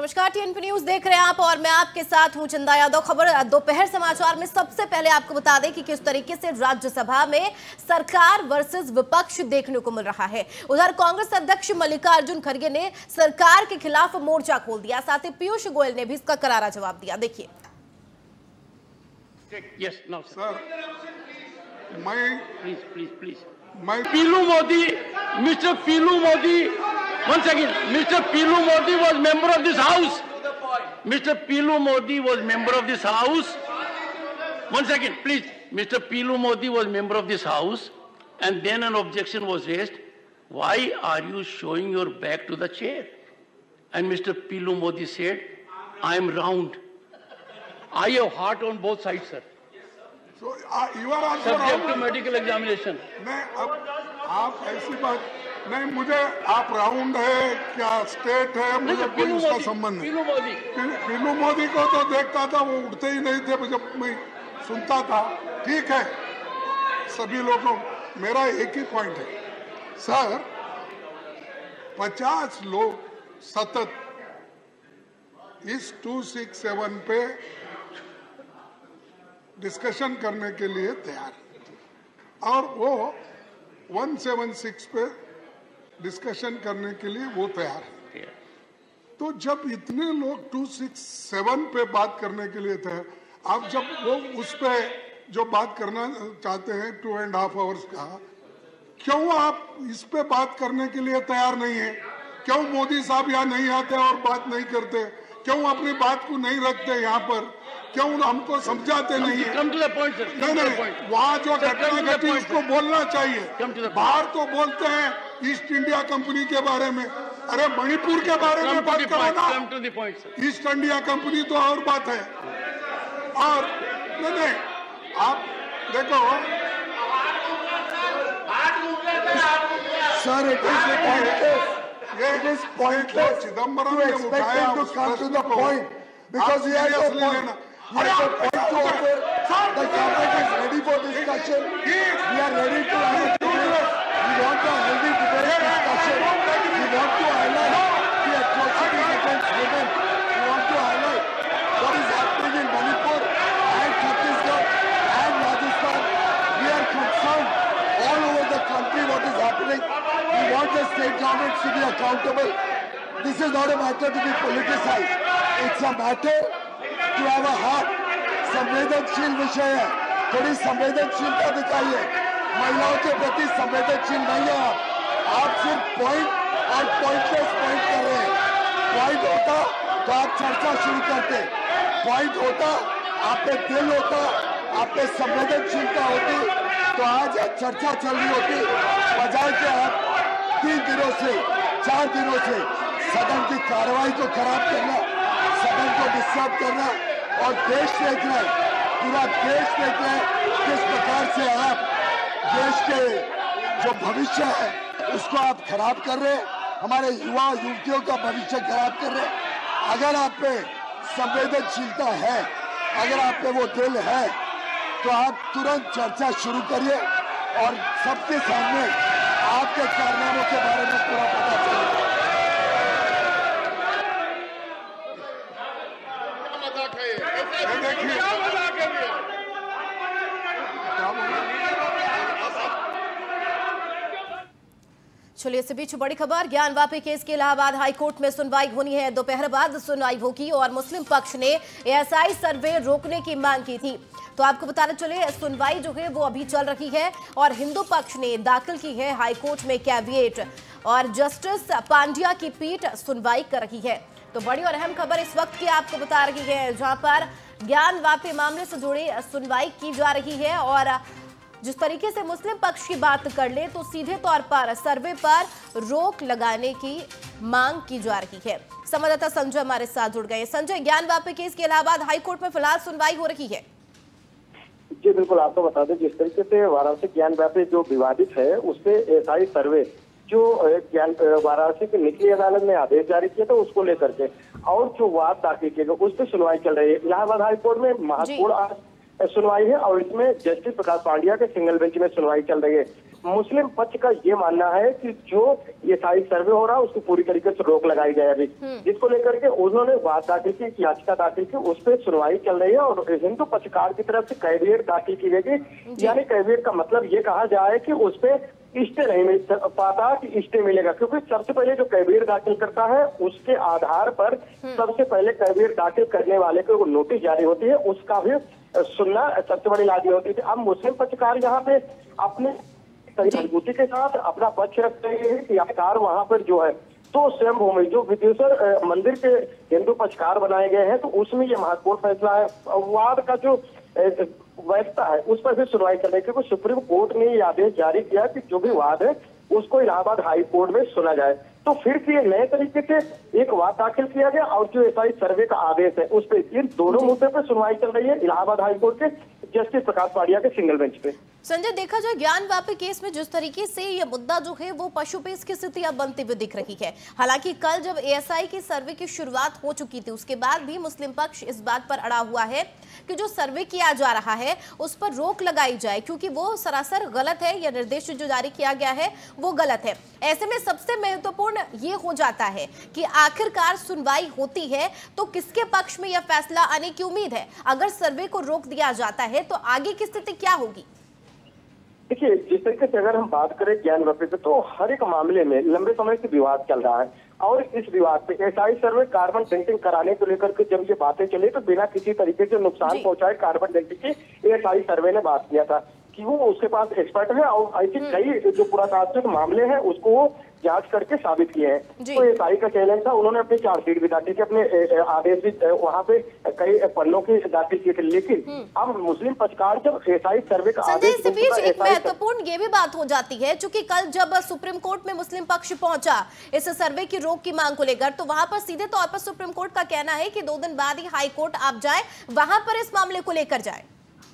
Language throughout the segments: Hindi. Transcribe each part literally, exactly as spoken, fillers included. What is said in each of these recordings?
नमस्कार, टीएनपी न्यूज देख रहे हैं आप और मैं आपके साथ हूं चंदा यादव। खबर दोपहर समाचार में सबसे पहले आपको बता दें कि किस तरीके से राज्यसभा में सरकार वर्सेस विपक्ष देखने को मिल रहा है। उधर कांग्रेस अध्यक्ष मल्लिकार्जुन खड़गे ने सरकार के खिलाफ मोर्चा खोल दिया, साथ ही पीयूष गोयल ने भी इसका करारा जवाब दिया। देखिए। Yes, no, sir. मैं Please, please, please. मैं Pilu Modi, Mister Pilu Modi. Once again, Mister Pilu Modi was member of this house. Mister Pilu Modi was member of this house. One second, please. Mister Pilu Modi was member of this house, and then an objection was raised. Why are you showing your back to the chair? And Mister Pilu Modi said, "I am round. I have heart on both sides, sir. so, uh, you are also Subject to Rahul. medical examination." नहीं, अब आप ऐसी बात नहीं, मुझे आप राउंड है क्या स्टेट है, मुझे कोई पीलू उसका मोदी, संबंध नहीं। पीलू मोदी। पीलू पीलू मोदी को तो देखता था, वो उठते ही नहीं थे जब मैं सुनता था। ठीक है, सभी लोगों, मेरा एक ही पॉइंट है सर, पचास लोग सतत इस टू सिक्स सेवन पे डिस्कशन करने के लिए तैयार है और वो वन सेवन सिक्स पे डिस्कशन करने के लिए वो तैयार है। तो जब इतने लोग टू सिक्स सेवन पे बात करने के लिए थे, आप जब वो उस पे जो बात करना चाहते हैं टू एंड हाफ आवर्स का, क्यों आप इस पे बात करने के लिए तैयार नहीं है? क्यों मोदी साहब यहाँ नहीं आते और बात नहीं करते? क्यों अपनी बात को नहीं रखते यहाँ पर? क्यों हमको समझाते नहीं है? Come to the point, sir. नहीं नहीं, वहाँ जो घटना घटी उसको बोलना चाहिए। बाहर तो बोलते हैं ईस्ट इंडिया कंपनी के बारे में, अरे मणिपुर के बारे में बात करो ना। Come to the point, sir. East India Company तो और बात है। और नहीं नहीं, आप देखो Sir, it is pointless. ये It is pointless Chidambaram to ने expect उठाया him to उस come to प्रश्न the को, point because he has a seriously point. लेना। He has a point to offer. The government is ready for discussion. We are ready to have a debate. We want a healthy debate discussion. We want to highlight the atrocities against women. We want to highlight what is happening in Manipur and Chhattisgarh and Rajasthan. We are concerned all over the country what is happening. We want the state governments to be accountable. This is not a matter to be politicized. It's a matter to have a heart. संवेदनशील विषय है, थोड़ी संवेदनशीलता दिखाइए। महिलाओं के प्रति संवेदनशील नहीं है आप आप सिर्फ पॉइंट और पॉइंटलेस पॉइंट कर रहे हैं। पॉइंट होता तो आप चर्चा शुरू करते, पॉइंट होता आप पे दिल होता, आप पे संवेदनशीलता होती तो आज चर्चा चल रही होती, बजाय के आप तीन दिनों से चार दिनों से सदन की कार्रवाई को खराब करना, सदन को डिस्टर्ब करना, और देश देख रहा है, पूरा देश देख रहा है किस प्रकार से आप देश के जो भविष्य है उसको आप खराब कर रहे हैं, हमारे युवा युवतियों का भविष्य खराब कर रहे हैं। अगर आप पे संवेदनशीलता है, अगर आप पे वो दिल है, तो आप तुरंत चर्चा शुरू करिए और सबके सामने आपके कारनामों के बारे में पूरा पता चले। देखिए चलिए, इस बीच बड़ी खबर, ज्ञान वापी केस के इलाहाबाद हाईकोर्ट में सुनवाई होनी है। दोपहर बाद सुनवाई होगी और मुस्लिम पक्ष ने एएसआई सर्वे रोकने की मांग की थी। तो आपको बताना चले, सुनवाई जो है वो अभी चल रही है और हिंदू पक्ष ने दाखिल की है हाईकोर्ट में कैविएट और जस्टिस पांड्या की पीठ सुनवाई कर रही है। तो बड़ी और अहम खबर इस वक्त की आपको बता रही है, जहां पर ज्ञान वापी मामले से जुड़ी सुनवाई की जा रही है और जिस तरीके से मुस्लिम पक्ष की बात कर ले तो सीधे तौर पर सर्वे पर रोक लगाने की मांग की जा रही है। संवाददाता संजय हमारे साथ जुड़ गए। संजय, ज्ञान वापी केस के इलाहाबाद हाईकोर्ट में फिलहाल सुनवाई हो रही है। जी बिल्कुल, आपको बता दें, जिस तरीके से वाराणसी ज्ञान वापी जो विवादित है उस पे एएसआई सर्वे जो ज्ञान वाराणसी की निचली अदालत ने आदेश जारी किया था उसको लेकर के और जो वाद दाखिल किए गए उस पर सुनवाई चल रही है। इलाहाबाद हाईकोर्ट में महत्वपूर्ण आज सुनवाई है और इसमें जस्टिस प्रकाश पांड्या के सिंगल बेंच में सुनवाई चल रही है। मुस्लिम पक्ष का ये मानना है कि जो ये साइड सर्वे हो रहा है उसको पूरी तरीके से रोक लगाई जाए अभी, जिसको लेकर के उन्होंने बात दाखिल की, याचिका दाखिल की, उस पर सुनवाई चल रही है और हिंदू पक्षकार की तरफ से कैविएट दाखिल की गई। यानी कैविएट का मतलब ये कहा जाए कि उस पर स्टे नहीं मिल पाता कि स्टे मिलेगा, क्योंकि सबसे पहले जो कैविएट दाखिल करता है उसके आधार पर सबसे पहले कैविएट दाखिल करने वाले को नोटिस जारी होती है, उसका भी सुनना सबसे बड़ी लाजी होती थी। अब मुस्लिम पक्षकार यहाँ पे अपने मजबूती के साथ अपना पक्ष रख रहे हैं कि याचिकार वहां पर जो है तो स्वयं भूमि जो विदेश्वर मंदिर के हिंदू पक्षकार बनाए गए हैं, तो उसमें ये महत्वपूर्ण फैसला है। वाद का जो वैधता है उस पर भी सुनवाई कर रही है, क्योंकि सुप्रीम कोर्ट ने ये आदेश जारी किया कि जो भी वाद है उसको इलाहाबाद हाई कोर्ट में सुना जाए। तो फिर से नए तरीके से एक वाद दाखिल किया गया और जो एसआई सर्वे का आदेश है उस पर इन दोनों मुद्दे पर सुनवाई चल रही है इलाहाबाद हाई कोर्ट के जस्टिस प्रकाश पाड़िया के सिंगल बेंच पे। संजय, देखा जाए ज्ञान वापी केस में जिस तरीके से ये मुद्दा जो है वो पशुपेश की स्थिति अब बनती हुई दिख रही है। हालांकि कल जब एएसआई की सर्वे की शुरुआत हो चुकी थी उसके बाद भी मुस्लिम पक्ष इस बात पर अड़ा हुआ है कि जो सर्वे किया जा रहा है उस पर रोक लगाई जाए, क्योंकि वो सरासर गलत है या निर्देश जो जारी किया गया है वो गलत है। ऐसे में सबसे महत्वपूर्ण ये हो जाता है कि आखिरकार सुनवाई होती है तो किसके पक्ष में यह फैसला आने की उम्मीद है। अगर सर्वे को रोक दिया जाता है तो आगे की स्थिति क्या होगी? देखिए, जिस तरीके से अगर हम बात करें ज्ञान वापी पे, तो हर एक मामले में लंबे समय से विवाद चल रहा है और इस विवाद पे एसआई सर्वे कार्बन डेटिंग कराने को लेकर के जब ये बातें चली तो बिना किसी तरीके से नुकसान पहुंचाए कार्बन डेटिंग की एसआई सर्वे ने बात किया था कि वो उसके पास एक्सपर्ट है और ऐसे कई जो पुरातात्विक मामले हैं उसको वो जांच करके साबित किए हैं। तो एसआई का चैलेंज था, उन्होंने अपनी चार्जशीट भी दाखिल की, अपने आदेश भी वहाँ पे कई पन्नों की दाखिल किए थे, लेकिन अब मुस्लिम पक्षकार जब एसआई सर्वे का आदेश इस बीच एक महत्वपूर्ण ये भी बात हो जाती है, चूंकि कल जब सुप्रीम कोर्ट में मुस्लिम पक्ष पहुंचा इस सर्वे की रोक की मांग को लेकर, तो वहां पर सीधे तौर पर सुप्रीम कोर्ट का कहना है कि दो दिन बाद ही हाई कोर्ट आप जाए, वहां पर इस मामले को लेकर जाए।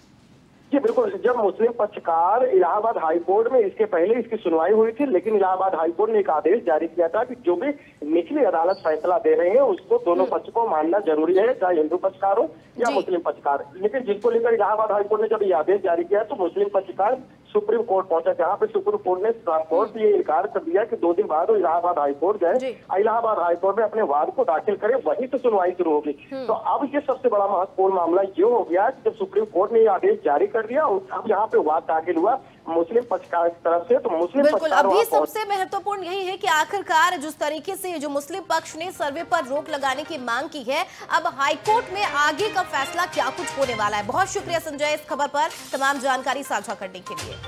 जी बिल्कुल, जब मुस्लिम पक्षकार इलाहाबाद हाई कोर्ट में इसके पहले इसकी सुनवाई हुई थी, लेकिन इलाहाबाद हाई कोर्ट ने एक आदेश जारी किया था कि जो भी निचली अदालत फैसला दे रहे हैं उसको दोनों पक्ष को मानना जरूरी है, चाहे हिंदू पक्षकार हो या मुस्लिम पक्षकार। लेकिन जिसको लेकर इलाहाबाद हाई कोर्ट ने जब ये आदेश जारी किया तो मुस्लिम पक्षकार सुप्रीम कोर्ट पहुंचा, जहाँ पे सुप्रीम कोर्ट ने कोर्ट ये इनकार कर दिया कि दो दिन बाद वो इलाहाबाद हाई कोर्ट गए, इलाहाबाद हाई कोर्ट में अपने वाद को दाखिल करे, वहीं से सुनवाई शुरू होगी। तो अब ये सबसे बड़ा महत्वपूर्ण मामला ये हो गया कि जब सुप्रीम कोर्ट ने ये आदेश जारी कर दिया, अब यहाँ पे वाद दाखिल हुआ मुस्लिम पक्षकार की तरफ से, तो मुस्लिम बिल्कुल अभी सबसे महत्वपूर्ण यही है कि आखिरकार जिस तरीके से जो मुस्लिम पक्ष ने सर्वे पर रोक लगाने की मांग की है, अब हाईकोर्ट में आगे का फैसला क्या कुछ होने वाला है। बहुत शुक्रिया संजय इस खबर पर तमाम जानकारी साझा करने के लिए।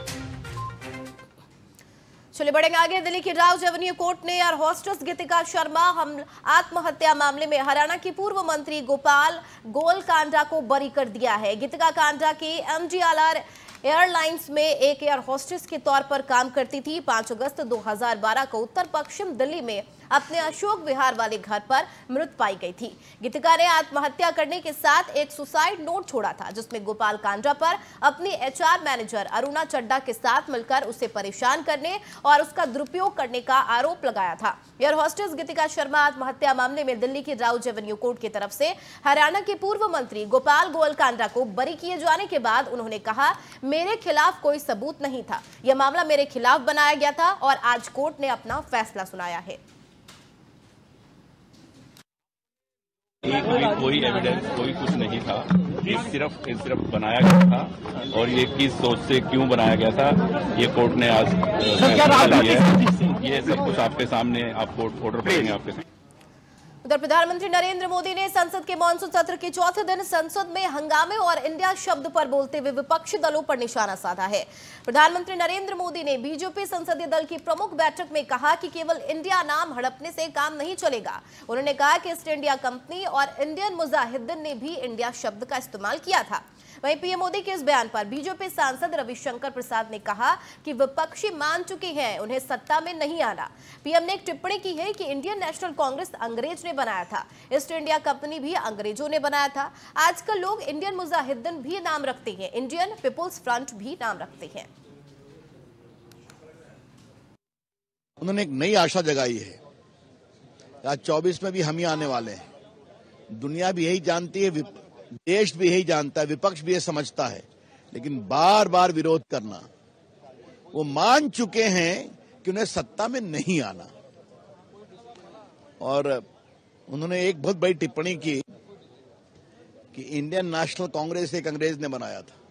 चलिए बढ़ेंगे आगे। दिल्ली की राउज एवेन्यू कोर्ट ने एयर होस्टेस गीतिका शर्मा हम आत्महत्या मामले में हरियाणा की पूर्व मंत्री गोपाल गोलकांडा को बरी कर दिया है। गीतिका कांडा की एमजीआरआर एयरलाइंस में एक एयर होस्टेस के तौर पर काम करती थी। पाँच अगस्त दो हज़ार बारह को उत्तर पश्चिम दिल्ली में अपने अशोक विहार वाले घर पर मृत पाई गई थी। गीतिका ने आत्महत्या करने के साथ एक सुसाइड नोट छोड़ा था, जिसमें गोपाल कांडा पर अपनी एचआर मैनेजर अरुणा चड्डा के साथ मिलकर उसे परेशान करने और उसका दुरुपयोग करने का आरोप लगाया था। एयर होस्टेस गीतिका शर्मा आत्महत्या मामले में दिल्ली की राउज एवेन्यू कोर्ट की तरफ से हरियाणा के पूर्व मंत्री गोपाल गोलकांडा को बरी किए जाने के बाद उन्होंने कहा, मेरे खिलाफ कोई सबूत नहीं था, यह मामला मेरे खिलाफ बनाया गया था और आज कोर्ट ने अपना फैसला सुनाया है। कोई एविडेंस कोई कुछ नहीं था, ये सिर्फ ये सिर्फ बनाया गया था और ये किस सोच से क्यों बनाया गया था ये कोर्ट ने आज फैसला लिया है। ये सब कुछ आपके सामने आप कोर्ट ऑर्डर करेंगे आपके सामने। उधर प्रधानमंत्री नरेंद्र मोदी ने संसद के मानसून सत्र के चौथे दिन संसद में हंगामे और इंडिया शब्द पर बोलते हुए विपक्षी दलों पर निशाना साधा है। प्रधानमंत्री नरेंद्र मोदी ने बीजेपी संसदीय दल की प्रमुख बैठक में कहा कि केवल इंडिया नाम हड़पने से काम नहीं चलेगा। उन्होंने कहा कि ईस्ट इंडिया कंपनी और इंडियन मुजाहिदीन ने भी इंडिया शब्द का इस्तेमाल किया था। वहीं पीएम मोदी के इस बयान पर बीजेपी सांसद रविशंकर प्रसाद ने कहा कि विपक्षी मान चुके हैं, उन्हें सत्ता में नहीं आना। पीएम ने एक टिप्पणी की है कि इंडियन नेशनल कांग्रेस अंग्रेज ने बनाया था, ईस्ट इंडिया कंपनी भी अंग्रेजों ने बनाया था। आजकल लोग इंडियन मुजाहिदीन भी नाम रखते हैं, इंडियन पीपुल्स फ्रंट भी नाम रखते हैं। उन्होंने एक नई आशा जगाई है, आज चौबीस में भी हम ही आने वाले हैं। दुनिया भी यही जानती है, देश भी यही जानता है, विपक्ष भी ये समझता है, लेकिन बार बार विरोध करना वो मान चुके हैं कि उन्हें सत्ता में नहीं आना। और उन्होंने एक बहुत बड़ी टिप्पणी की कि इंडियन नेशनल कांग्रेस एक अंग्रेज ने बनाया था,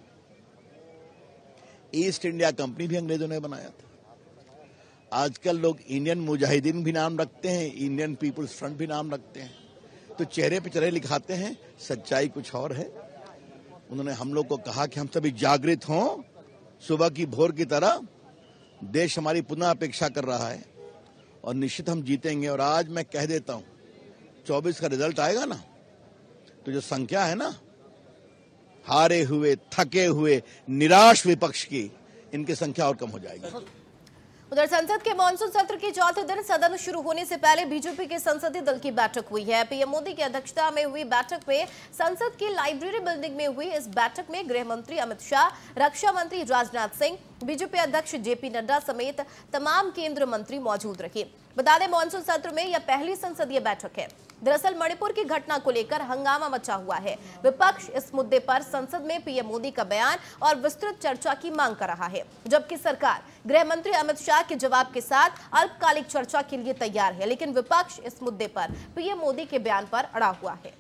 ईस्ट इंडिया कंपनी भी अंग्रेजों ने बनाया था। आजकल लोग इंडियन मुजाहिदीन भी नाम रखते हैं, इंडियन पीपुल्स फ्रंट भी नाम रखते हैं, तो चेहरे पे चेहरे लिखाते हैं, सच्चाई कुछ और है। उन्होंने हम लोग को कहा कि हम सभी जागृत हों, सुबह की भोर की तरह देश हमारी पुनः अपेक्षा कर रहा है और निश्चित हम जीतेंगे। और आज मैं कह देता हूं, चौबीस का रिजल्ट आएगा ना, तो जो संख्या है ना हारे हुए, थके हुए, निराश विपक्ष की, इनकी संख्या और कम हो जाएगी। उधर संसद के मानसून सत्र के चौथे दिन सदन शुरू होने से पहले बीजेपी के संसदीय दल की बैठक हुई है। पीएम मोदी की अध्यक्षता में हुई बैठक में संसद की लाइब्रेरी बिल्डिंग में हुई इस बैठक में गृह मंत्री अमित शाह, रक्षा मंत्री राजनाथ सिंह, बीजेपी अध्यक्ष जेपी नड्डा समेत तमाम केंद्रीय मंत्री मौजूद रहे। बता दें, मानसून सत्र में यह पहली संसदीय बैठक है। दरअसल मणिपुर की घटना को लेकर हंगामा मचा हुआ है। विपक्ष इस मुद्दे पर संसद में पीएम मोदी का बयान और विस्तृत चर्चा की मांग कर रहा है, जबकि सरकार गृह मंत्री अमित शाह के जवाब के साथ अल्पकालिक चर्चा के लिए तैयार है। लेकिन विपक्ष इस मुद्दे पर पीएम मोदी के बयान पर अड़ा हुआ है।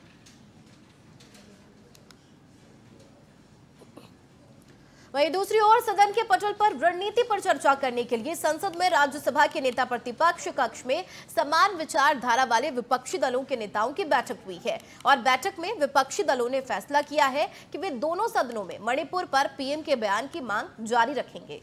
वहीं दूसरी ओर सदन के पटल पर रणनीति पर चर्चा करने के लिए संसद में राज्यसभा के नेता प्रतिपक्ष कक्ष में समान विचारधारा वाले विपक्षी दलों के नेताओं की बैठक हुई है और बैठक में विपक्षी दलों ने फैसला किया है कि वे दोनों सदनों में मणिपुर पर पीएम के बयान की मांग जारी रखेंगे।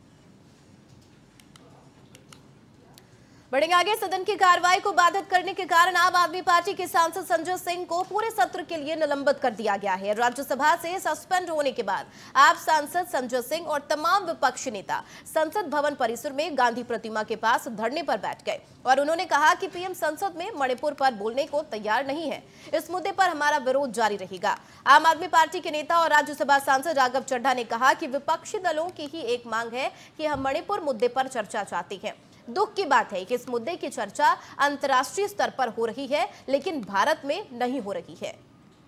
बढ़ेंगे आगे। सदन की कार्रवाई को बाधित करने के कारण आम आदमी पार्टी के सांसद संजय सिंह को पूरे सत्र के लिए निलंबित कर दिया गया है। राज्यसभा से सस्पेंड होने के बाद आप सांसद संजय सिंह और तमाम विपक्षी नेता संसद भवन परिसर में गांधी प्रतिमा के पास धरने पर बैठ गए और उन्होंने कहा कि पीएम संसद में मणिपुर पर बोलने को तैयार नहीं है। इस मुद्दे पर हमारा विरोध जारी रहेगा। आम आदमी पार्टी के नेता और राज्यसभा सांसद राघव चड्ढा ने कहा कि विपक्षी दलों की ही एक मांग है कि हम मणिपुर मुद्दे पर चर्चा चाहते हैं। दुख की बात है कि इस मुद्दे की चर्चा अंतर्राष्ट्रीय स्तर पर हो रही है, लेकिन भारत में नहीं हो रही है।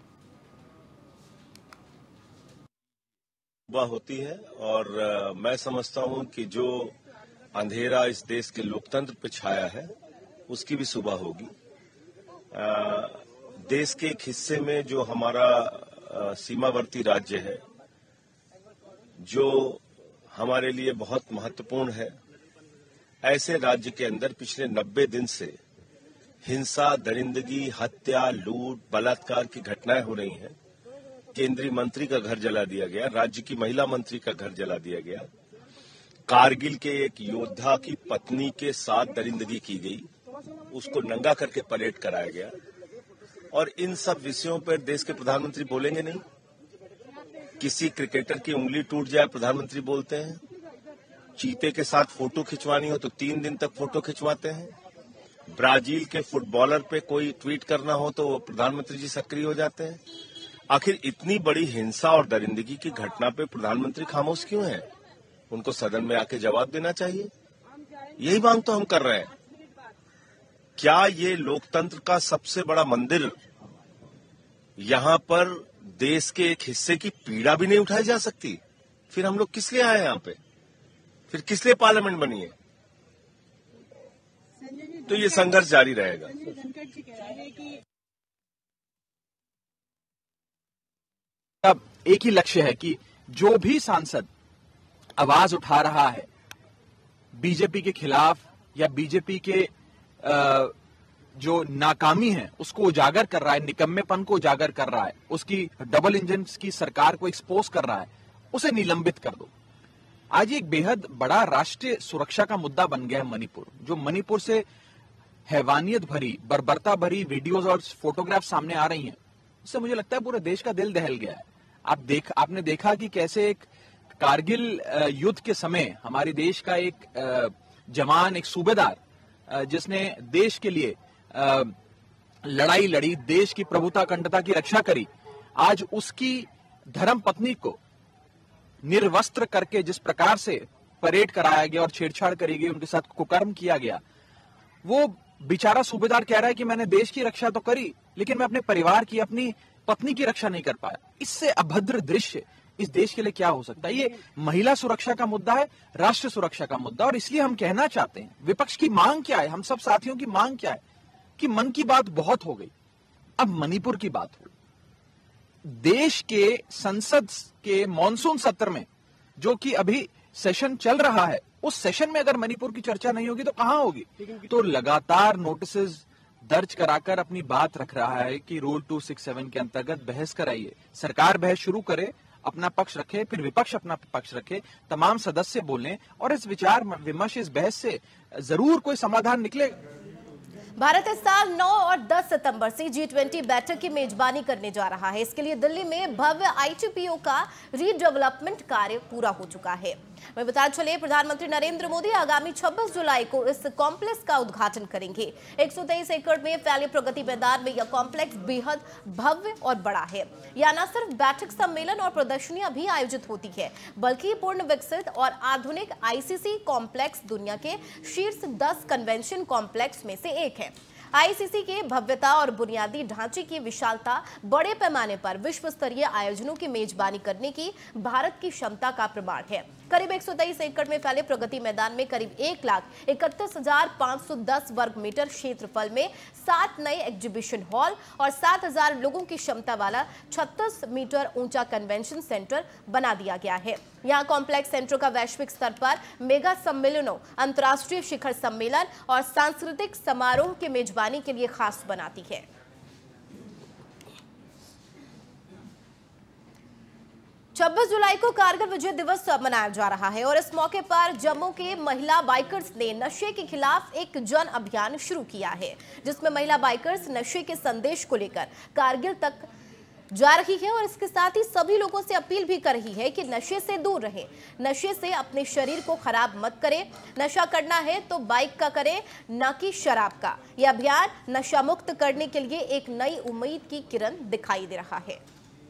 सुबह होती है और आ, मैं समझता हूं कि जो अंधेरा इस देश के लोकतंत्र पे छाया है उसकी भी सुबह होगी। आ, देश के एक हिस्से में जो हमारा आ, सीमावर्ती राज्य है, जो हमारे लिए बहुत महत्वपूर्ण है, ऐसे राज्य के अंदर पिछले नब्बे दिन से हिंसा, दरिंदगी, हत्या, लूट, बलात्कार की घटनाएं हो रही हैं। केंद्रीय मंत्री का घर जला दिया गया, राज्य की महिला मंत्री का घर जला दिया गया, कारगिल के एक योद्धा की पत्नी के साथ दरिंदगी की गई, उसको नंगा करके परेड कराया गया। और इन सब विषयों पर देश के प्रधानमंत्री बोलेंगे नहीं। किसी क्रिकेटर की उंगली टूट जाए, प्रधानमंत्री बोलते हैं। चीते के साथ फोटो खिंचवानी हो तो तीन दिन तक फोटो खिंचवाते हैं। ब्राजील के फुटबॉलर पे कोई ट्वीट करना हो तो प्रधानमंत्री जी सक्रिय हो जाते हैं। आखिर इतनी बड़ी हिंसा और दरिंदगी की घटना पे प्रधानमंत्री खामोश क्यों हैं? उनको सदन में आके जवाब देना चाहिए। यही मांग तो हम कर रहे हैं। क्या ये लोकतंत्र का सबसे बड़ा मंदिर, यहां पर देश के एक हिस्से की पीड़ा भी नहीं उठाई जा सकती? फिर हम लोग किस लिए आए यहां पे? फिर किस लिए पार्लियामेंट बनी है? तो ये संघर्ष जारी रहेगा। अब एक ही लक्ष्य है कि जो भी सांसद आवाज उठा रहा है बीजेपी के खिलाफ या बीजेपी के जो नाकामी है उसको उजागर कर रहा है, निकम्मेपन को उजागर कर रहा है, उसकी डबल इंजन की सरकार को एक्सपोज कर रहा है, उसे निलंबित कर दो। आज एक बेहद बड़ा राष्ट्रीय सुरक्षा का मुद्दा बन गया है मणिपुर। जो मणिपुर से हैवानियत भरी, बर्बरता भरी वीडियोस और फोटोग्राफ सामने आ रही हैं, उससे मुझे लगता है पूरे देश का दिल दहल गया है। आप देख आपने देखा कि कैसे एक कारगिल युद्ध के समय हमारे देश का एक जवान, एक सूबेदार जिसने देश के लिए लड़ाई लड़ी, देश की प्रभुता अखंडता की रक्षा करी, आज उसकी धर्म पत्नी को निर्वस्त्र करके जिस प्रकार से परेड कराया गया और छेड़छाड़ करी गई, उनके साथ कुकर्म किया गया, वो बेचारा सूबेदार कह रहा है कि मैंने देश की रक्षा तो करी, लेकिन मैं अपने परिवार की, अपनी पत्नी की रक्षा नहीं कर पाया। इससे अभद्र दृश्य, इस देश के लिए क्या हो सकता है। ये महिला सुरक्षा का मुद्दा है, राष्ट्र सुरक्षा का मुद्दा, और इसलिए हम कहना चाहते हैं विपक्ष की मांग क्या है, हम सब साथियों की मांग क्या है कि मन की बात बहुत हो गई, अब मणिपुर की बात हो। देश के संसद के मॉनसून सत्र में जो कि अभी सेशन चल रहा है, उस सेशन में अगर मणिपुर की चर्चा नहीं होगी तो कहां होगी। तो लगातार नोटिसेस दर्ज कराकर अपनी बात रख रहा है कि रूल टू सिक्स सेवन के अंतर्गत बहस कराइए, सरकार बहस शुरू करे, अपना पक्ष रखे, फिर विपक्ष अपना पक्ष रखे, तमाम सदस्य बोलें और इस विचार विमर्श, इस बहस से जरूर कोई समाधान निकलेगा। भारत इस साल नौ और दस सितंबर से जी ट्वेंटी बैठक की मेजबानी करने जा रहा है। इसके लिए दिल्ली में भव्य आई टी पी ओ का रीडेवलपमेंट कार्य पूरा हो चुका है। वहीं बता चले प्रधानमंत्री नरेंद्र मोदी आगामी छब्बीस जुलाई को इस कॉम्प्लेक्स का उद्घाटन करेंगे। एक सौ तेईस एकड़ में फैले प्रगति मैदान में यह कॉम्प्लेक्स बेहद भव्य और बड़ा है। यह न सिर्फ बैठक, सम्मेलन और प्रदर्शनियां भी आयोजित होती है, बल्कि पूर्ण विकसित और आधुनिक आई सी सी कॉम्प्लेक्स दुनिया के शीर्ष दस कन्वेंशन कॉम्प्लेक्स में से एक है। आई सी सी के भव्यता और बुनियादी ढांचे की विशालता बड़े पैमाने पर विश्व स्तरीय आयोजनों की मेजबानी करने की भारत की क्षमता का प्रमाण है। करीब एक सौ तेईस एकड़ में फैले प्रगति मैदान में करीब एक लाख इकतीस हजार पाँच सौ दस वर्ग मीटर क्षेत्रफल में सात नए एग्जीबिशन हॉल और सात हजार लोगों की क्षमता वाला छत्तीस मीटर ऊंचा कन्वेंशन सेंटर बना दिया गया है। यहाँ कॉम्प्लेक्स सेंटर का वैश्विक स्तर पर मेगा सम्मेलनों, अंतर्राष्ट्रीय शिखर सम्मेलन और सांस्कृतिक समारोह की मेजबानी के लिए खास बनाती है। छब्बीस जुलाई को कारगिल विजय दिवस मनाया जा रहा है और इस मौके पर जम्मू के महिला बाइकर्स ने नशे के खिलाफ एक जन अभियान शुरू किया है, जिसमें महिला बाइकर्स नशे के संदेश को लेकर कारगिल तक जा रही है और इसके साथ ही सभी लोगों से अपील भी कर रही है कि नशे से दूर रहें, नशे से अपने शरीर को खराब मत करें, नशा करना है तो बाइक का करें, न कि शराब का। यह अभियान नशा मुक्त करने के लिए एक नई उम्मीद की किरण दिखाई दे रहा है।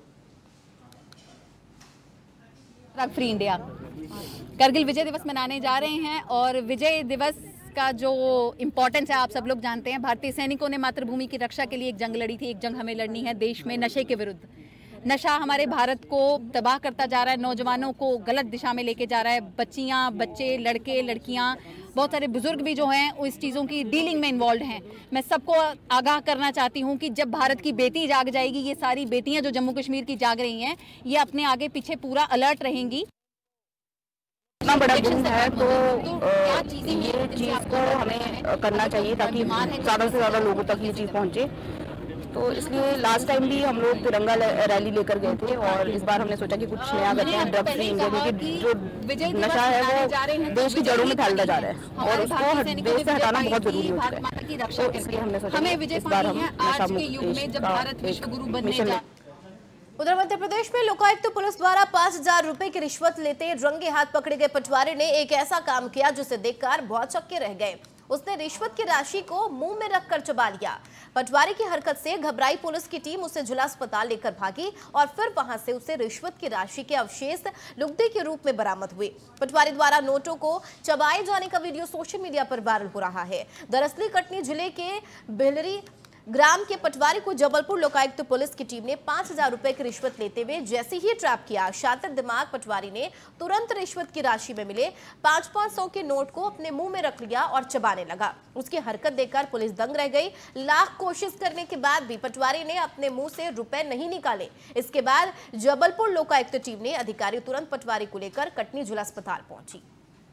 फ्री इंडिया कारगिल विजय दिवस मनाने जा रहे हैं और विजय दिवस का जो इम्पोर्टेंस है आप सब लोग जानते हैं। भारतीय सैनिकों ने मातृभूमि की रक्षा के लिए एक जंग लड़ी थी, एक जंग हमें लड़नी है देश में नशे के विरुद्ध। नशा हमारे भारत को तबाह करता जा रहा है, नौजवानों को गलत दिशा में लेके जा रहा है। बच्चियां, बच्चे, लड़के, लड़कियां, बहुत सारे बुजुर्ग भी जो हैं वो इस चीज़ों की डीलिंग में इन्वॉल्व हैं। मैं सबको आगाह करना चाहती हूं कि जब भारत की बेटी जाग जाएगी, ये सारी बेटियां जो जम्मू कश्मीर की जाग रही हैं, ये अपने आगे पीछे पूरा अलर्ट रहेंगी। इतना बड़ा गुम है तो ये चीज़ को हमें करना चाहिए ताकि ज़्यादा से ज़्यादा लोगों तक ये चीज़ पहुंचे। तो इसलिए लास्ट टाइम भी हम लोग तिरंगा रैली लेकर गए थे और इस बार हमने सोचा कि कुछ नया करते हैं ड्रग फ्री इंडिया, क्योंकि जो नशा है वो देश की जड़ों में फैलता जा रहा है और उसको देश से हटाना बहुत जरूरी हो चुका है। तो इसलिए हमने सोचा कि इस बार हम नशा मुक्त मिशन। उधर मध्य प्रदेश में लोकायुक्त तो पुलिस द्वारा पांच हजार रुपए की रिश्वत लेते रंगे हाथ पकड़े गए पटवारी ने एक ऐसा काम किया जिसे देखकर बहुत चक्के रह गए। उसने रिश्वत की राशि को मुंह में रखकर चबा लिया। पटवारी की हरकत से घबराई पुलिस की टीम उसे जिला अस्पताल लेकर भागी और फिर वहां से उसे रिश्वत की राशि के अवशेष लुगदी के रूप में बरामद हुए। पटवारी द्वारा नोटों को चबाए जाने का वीडियो सोशल मीडिया पर वायरल हो रहा है। दरअसल कटनी जिले के बिलरी ग्राम के पटवारी को जबलपुर लोकायुक्त पुलिस की टीम ने पांच हजार रुपए की रिश्वत लेते हुए जैसे ही ट्रैप किया, शातिर दिमाग पटवारी ने तुरंत रिश्वत की राशि में मिले पांच पांच सौ के नोट को अपने मुंह में रख लिया और चबाने लगा। उसकी हरकत देखकर पुलिस दंग रह गई। लाख कोशिश करने के बाद भी पटवारी ने अपने मुंह से रुपए नहीं निकाले। इसके बाद जबलपुर लोकायुक्त टीम ने अधिकारी तुरंत पटवारी को लेकर कटनी जिला अस्पताल पहुंची।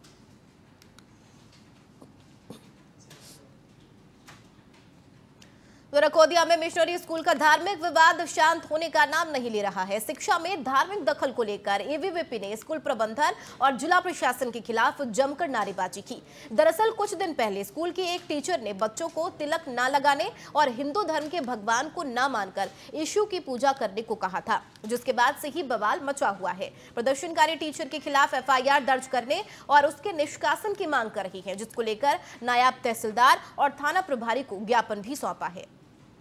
रकोदिया में मिशनरी स्कूल का धार्मिक विवाद शांत होने का नाम नहीं ले रहा है। शिक्षा में धार्मिक दखल को लेकर ए वी वी पी ने स्कूल प्रबंधन और जिला प्रशासन के खिलाफ जमकर नारेबाजी की। दरअसल कुछ दिन पहले स्कूल की एक टीचर ने बच्चों को तिलक न लगाने और हिंदू धर्म के भगवान को न मानकर यीशु की पूजा करने को कहा था, जिसके बाद से ही बवाल मचा हुआ है। प्रदर्शनकारी टीचर के खिलाफ एफ आई आर दर्ज करने और उसके निष्कासन की मांग कर रही है, जिसको लेकर नायब तहसीलदार और थाना प्रभारी को ज्ञापन भी सौंपा है।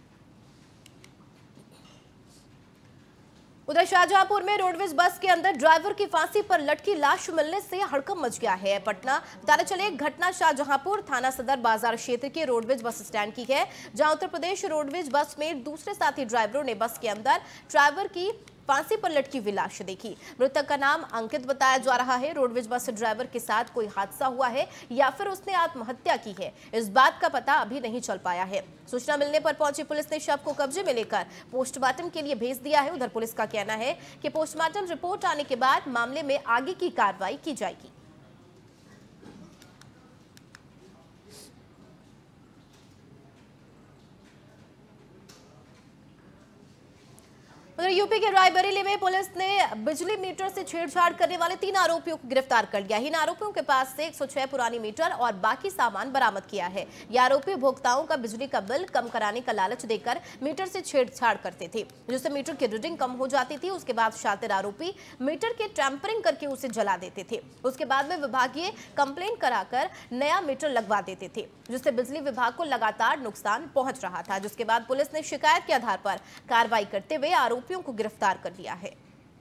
उधर शाहजहांपुर में रोडवेज बस के अंदर ड्राइवर की फांसी पर लटकी लाश मिलने से हड़कंप मच गया है। पटना बताते चले घटना शाहजहांपुर थाना सदर बाजार क्षेत्र के रोडवेज बस स्टैंड की है, जहां उत्तर प्रदेश रोडवेज बस में दूसरे साथी ड्राइवरों ने बस के अंदर ड्राइवर की फांसी पर लटकी हुई लाश देखी। मृतक का नाम अंकित बताया जा रहा है। रोडवेज बस ड्राइवर के साथ कोई हादसा हुआ है या फिर उसने आत्महत्या की है, इस बात का पता अभी नहीं चल पाया है। सूचना मिलने पर पहुंची पुलिस ने शव को कब्जे में लेकर पोस्टमार्टम के लिए भेज दिया है। उधर पुलिस का कहना है कि पोस्टमार्टम रिपोर्ट आने के बाद मामले में आगे की कार्रवाई की जाएगी। उधर यूपी के रायबरेली में पुलिस ने बिजली मीटर से छेड़छाड़ करने वाले तीन आरोपियों को गिरफ्तार कर लिया। इन आरोपियों के पास से एक सौ छह पुरानी मीटर और बाकी सामान बरामद किया है। ये आरोपी उपभोक्ताओं का बिजली का बिल कम कराने का लालच देकर मीटर से छेड़छाड़ करते थे, जिससे मीटर की रीडिंग कम हो जाती थी। उसके बाद शातिर आरोपी मीटर के टैंपरिंग करके उसे जला देते थे। उसके बाद में विभागीय कंप्लेन कराकर नया मीटर लगवा देते थे, जिससे बिजली विभाग को लगातार नुकसान पहुंच रहा था। जिसके बाद पुलिस ने शिकायत के आधार पर कार्रवाई करते हुए आरोपियों को गिरफ्तार कर लिया है।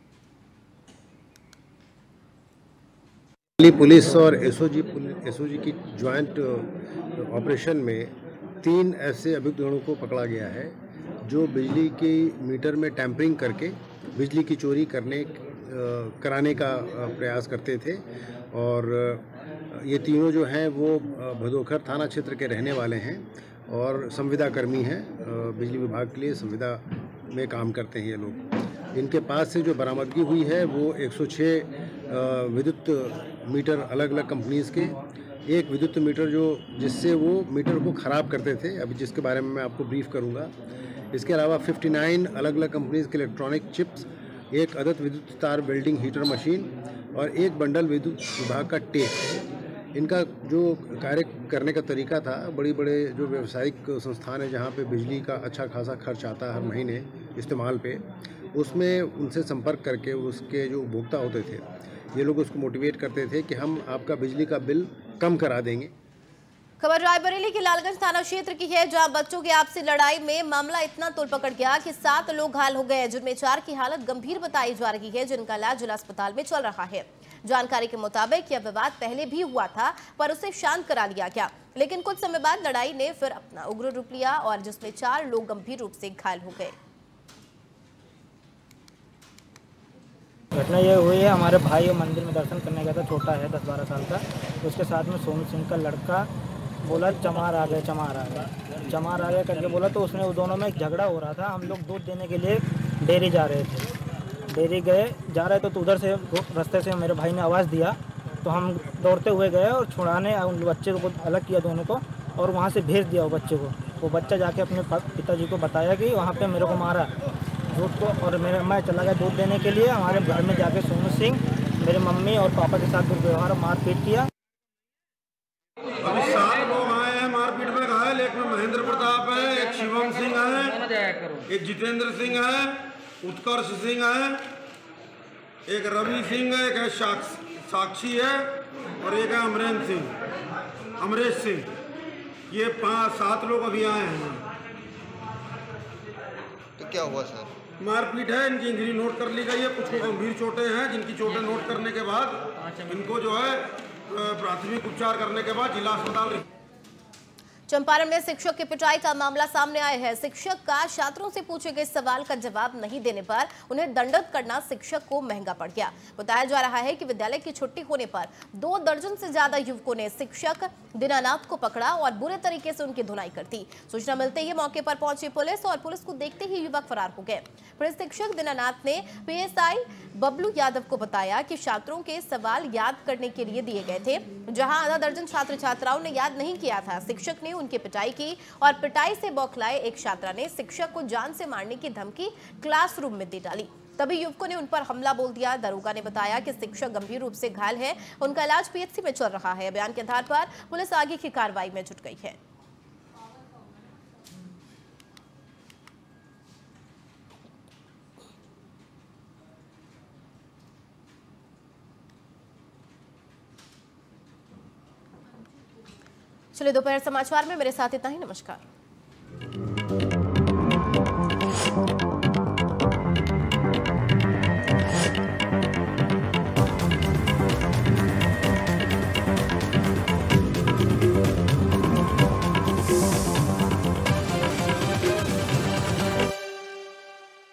पुलिस और एसओजी एसओजी की ज्वाइंट ऑपरेशन में तीन ऐसे अभियुक्तों को पकड़ा गया है जो बिजली की मीटर में टैंपरिंग करके बिजली की चोरी करने कराने का प्रयास करते थे। और ये तीनों जो हैं वो भदोखर थाना क्षेत्र के रहने वाले हैं और संविदा कर्मी हैं। बिजली विभाग के लिए संविदा में काम करते हैं ये लोग। इनके पास से जो बरामदगी हुई है वो एक सौ छह विद्युत मीटर अलग अलग कंपनीज़ के, एक विद्युत मीटर जो जिससे वो मीटर को ख़राब करते थे, अभी जिसके बारे में मैं आपको ब्रीफ करूंगा। इसके अलावा उनसठ अलग अलग कंपनीज़ के इलेक्ट्रॉनिक चिप्स, एक अदद विद्युत तार वेल्डिंग हीटर मशीन और एक बंडल विद्युत विभाग का टेप। इनका जो कार्य करने का तरीका था, बड़ी बड़े जो व्यावसायिक संस्थान है जहाँ पे बिजली का अच्छा खासा खर्च आता है हर महीने इस्तेमाल पे, उसमें उनसे संपर्क करके उसके जो उपभोक्ता होते थे ये लोग उसको मोटिवेट करते थे कि हम आपका बिजली का बिल कम करा देंगे। खबर रायबरेली के लालगंज थाना क्षेत्र की है, जहां बच्चों की आपसी लड़ाई में मामला इतना तूल पकड़ गया कि सात लोग घायल हो गए, जिनमें चार की हालत गंभीर बताई जा रही है, जिनका इलाज जिला अस्पताल में चल रहा है। जानकारी के मुताबिक यह विवाद पहले भी हुआ था पर उसे शांत करा लिया गया, लेकिन कुछ समय बाद लड़ाई ने फिर अपना उग्र रूप लिया और जिसमें चार लोग गंभीर रूप से घायल हो गए। घटना ये हुई है, हमारे भाई मंदिर में दर्शन करने गया था, छोटा है दस बारह साल का। उसके साथ में सोनू सिंह का लड़का बोला चमार आ गए चमार आ गए चमार आ गए करके बोला, तो उसमें दोनों में झगड़ा हो रहा था। हम लोग दूध देने के लिए डेयरी जा रहे थे, डेयरी गए जा रहे थे तो उधर से रास्ते से मेरे भाई ने आवाज़ दिया, तो हम दौड़ते हुए गए और छुड़ाने उन बच्चे को अलग किया दोनों को और वहाँ से भेज दिया वो बच्चे को। वो बच्चा जाके अपने पिताजी को बताया कि वहाँ पे मेरे को मारा दूध को, और मेरे मैं चला गया दूध देने के लिए। हमारे घर में जाके सोनू सिंह मेरे मम्मी और पापा के साथ दुर्व्यवहार मारपीट किया। अभी सात लोग आए हैं मारपीट में घायल। एक में महेंद्र प्रताप है, एक शिवम सिंह है, एक जितेंद्र सिंह है, उत्कर्ष सिंह है, एक रवि सिंह है, एक है साक्षी है और एक है अमरेंद्र सिंह अमरेश सिंह। ये पांच सात लोग अभी आए हैं। तो क्या हुआ सर? मारपीट है, इनकी इंजरी नोट कर ली गई है, कुछ को गंभीर चोटें हैं, जिनकी चोटें नोट करने के बाद इनको जो है प्राथमिक उपचार करने के बाद जिला अस्पताल। चंपारण में शिक्षक की पिटाई का मामला सामने आया है। शिक्षक का छात्रों से पूछे गए सवाल का जवाब नहीं देने पर उन्हें दंडित करना शिक्षक को महंगा पड़ गया। बताया जा रहा है कि विद्यालय की छुट्टी होने पर दो दर्जन से ज्यादा युवकों ने शिक्षक दीनानाथ को पकड़ा और बुरे तरीके से उनकी धुनाई कर दी। सूचना मिलते ही मौके पर पहुंची पुलिस और पुलिस को देखते ही युवक फरार हो गए। पुलिस शिक्षक दीनानाथ ने पीएसआई बबलू यादव को बताया कि छात्रों के सवाल याद करने के लिए दिए गए थे, जहां आधा दर्जन छात्र छात्राओं ने याद नहीं किया था। शिक्षक ने उनकी पिटाई की और पिटाई से बौखलाए एक छात्रा ने शिक्षक को जान से मारने की धमकी क्लासरूम में दे डाली। तभी युवकों ने उन पर हमला बोल दिया। दरोगा ने बताया कि शिक्षक गंभीर रूप से घायल है, उनका इलाज पीएचसी में चल रहा है। बयान के आधार पर पुलिस आगे की कार्रवाई में जुट गई है। चलिए दोपहर समाचार में मेरे साथ इतना ही। नमस्कार।